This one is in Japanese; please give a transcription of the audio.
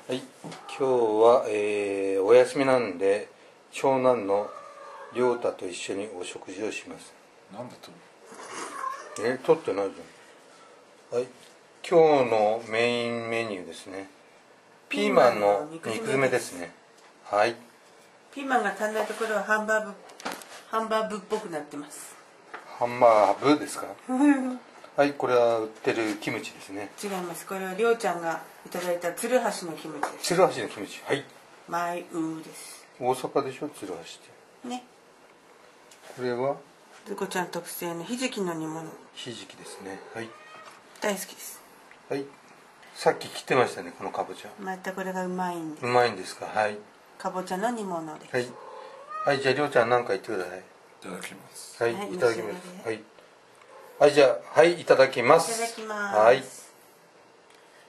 はい、今日は、お休みなんで長男の亮太と一緒にお食事をします。 なんだと撮ってないじゃん。はい、今日のメインメニューですね。ピーマンの肉詰めですね。はい。 ピーマンが足んないところはハンバーグっぽくなってます。 ハンバーグですか？はい、これは売ってるキムチですね。 違います。これはりょうちゃんがいただいた鶴橋のキムチです。 鶴橋のキムチ。はい。 マイウーです。 大阪でしょ、鶴橋ってね。 これはズコちゃん特製のひじきの煮物。 ひじきですね。はい。 大好きです。 はい。さっき切ってましたね、このかぼちゃ。 またこれがうまいんです。 うまいんですか？はい。 かぼちゃの煮物です。 はい。はい、じゃありょうちゃん何か言ってください。 いただきます。 はい、 はいいただきます。 召し上がれ。 はい。はい、じゃあ、はい、いただきます。 いただきます。 はい。